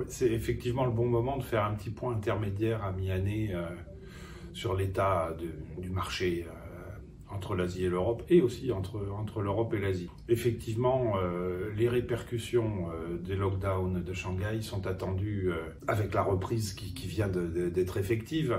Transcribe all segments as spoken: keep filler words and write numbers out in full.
Oui, c'est effectivement le bon moment de faire un petit point intermédiaire à mi-année euh, sur l'état du marché euh, entre l'Asie et l'Europe, et aussi entre, entre l'Europe et l'Asie. Effectivement, euh, les répercussions euh, des lockdowns de Shanghai sont attendues euh, avec la reprise qui, qui vient d'être effective.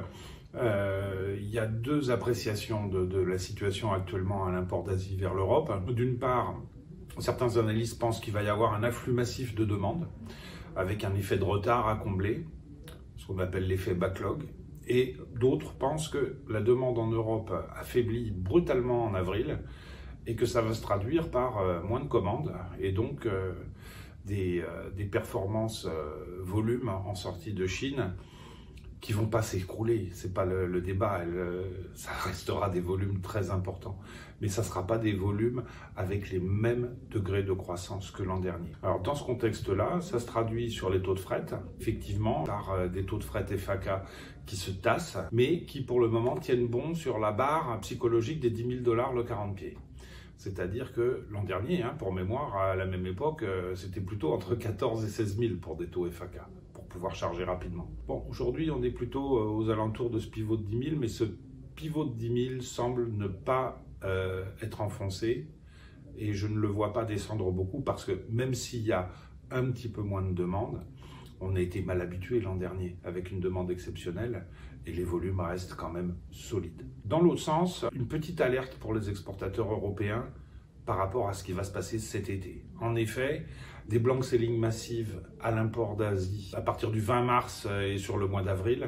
Euh, il y a deux appréciations de, de la situation actuellement à l'import d'Asie vers l'Europe. D'une part, certains analystes pensent qu'il va y avoir un afflux massif de demandes, avec un effet de retard à combler, ce qu'on appelle l'effet backlog. Et d'autres pensent que la demande en Europe affaiblit brutalement en avril et que ça va se traduire par euh, moins de commandes et donc euh, des, euh, des performances euh, volumes en sortie de Chine qui vont pas s'écrouler. C'est pas le, le débat. Elle, ça restera des volumes très importants, mais ça sera pas des volumes avec les mêmes degrés de croissance que l'an dernier. Alors dans ce contexte-là, ça se traduit sur les taux de fret, effectivement, par des taux de fret F A K qui se tassent, mais qui pour le moment tiennent bon sur la barre psychologique des dix mille dollars le quarante pieds. C'est-à-dire que l'an dernier, hein, pour mémoire, à la même époque, c'était plutôt entre quatorze et seize mille pour des taux F A K. Pouvoir charger rapidement. Bon, aujourd'hui, on est plutôt aux alentours de ce pivot de dix mille, mais ce pivot de dix mille semble ne pas euh, être enfoncé et je ne le vois pas descendre beaucoup parce que même s'il y a un petit peu moins de demande, on a été mal habitué l'an dernier avec une demande exceptionnelle et les volumes restent quand même solides. Dans l'autre sens, une petite alerte pour les exportateurs européens par rapport à ce qui va se passer cet été. En effet, des blank selling massives à l'import d'Asie à partir du vingt mars et sur le mois d'avril,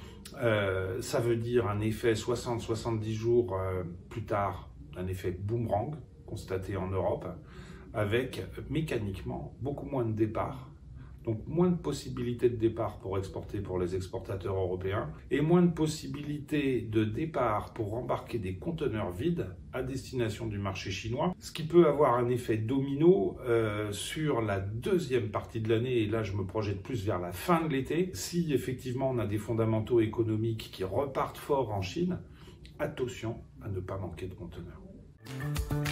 euh, ça veut dire un effet soixante à soixante-dix jours euh, plus tard, un effet boomerang constaté en Europe, avec mécaniquement beaucoup moins de départs, donc moins de possibilités de départ pour exporter pour les exportateurs européens et moins de possibilités de départ pour embarquer des conteneurs vides à destination du marché chinois, ce qui peut avoir un effet domino euh, sur la deuxième partie de l'année, et là je me projette plus vers la fin de l'été. Si effectivement on a des fondamentaux économiques qui repartent fort en Chine, attention à ne pas manquer de conteneurs.